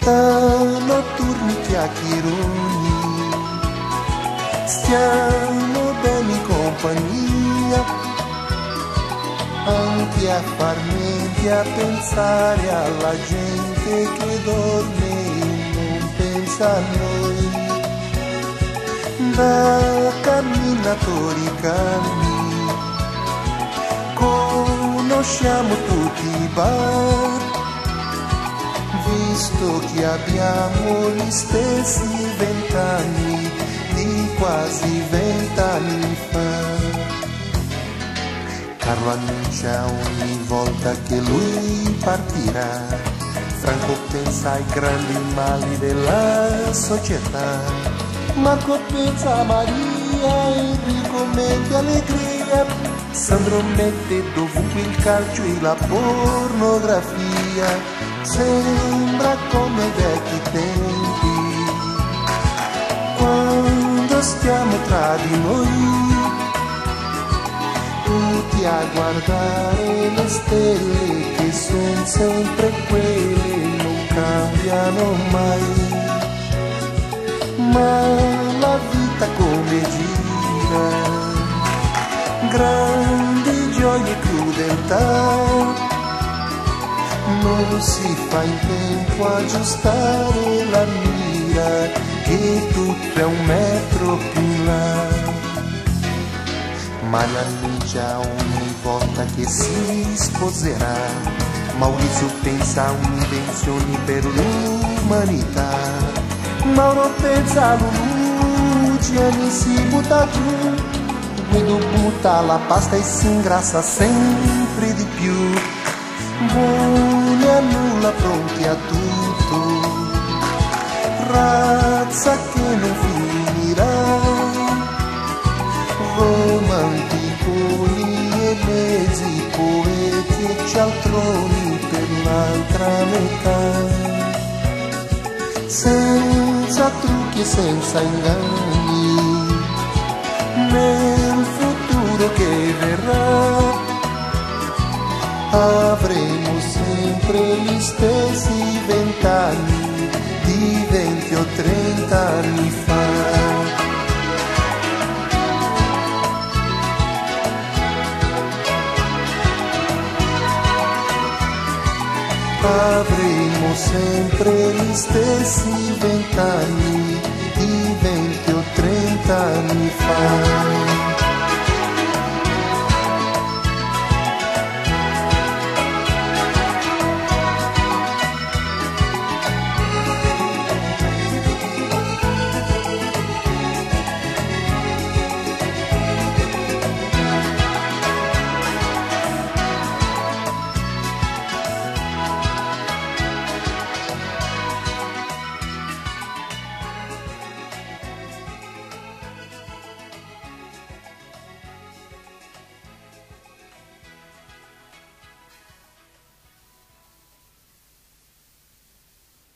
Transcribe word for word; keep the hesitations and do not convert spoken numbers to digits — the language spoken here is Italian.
da notturni chiacchieroni, stiamo bene in compagnia, anche a far mente, a pensare alla gente che dorme e non pensa a noi. Da camminatori calmi conosciamo tutti i bar, visto che abbiamo gli stessi vent'anni di quasi vent'anni fa. Carlo annuncia ogni volta che lui partirà, Franco pensa ai grandi mali della società, Marco pensa a Maria, Enrico mette allegria, Sandro mette dovunque il calcio e la pornografia. Sembra come ai vecchi tempi, quando stiamo tra di noi, tutti a guardare le stelle che sono sempre quelle, non cambiano mai. Ma la vita come gira, grandi gioie e crudeltà, non si fa in tempo a aggiustare la mira, che tutto è un metro più in là. Ma l'annuncia ogni volta che si sposerà, Maurizio pensa a un'invenzione per l'umanità, Mauro pensa a Lulu, Gianni si butta giù, Guido butta la pasta e si ingrassa sempre di più. Buoni a nulla, pronti a tutto, razza che non finirà, romanticoni e mezzi poeti e cialtroni per l'altra metà, senza trucchi e senza inganni, nel futuro che verrà avremo sempre gli stessi vent'anni di venti o trent'anni fa. Avremo sempre gli stessi vent'anni di venti o trent'anni fa.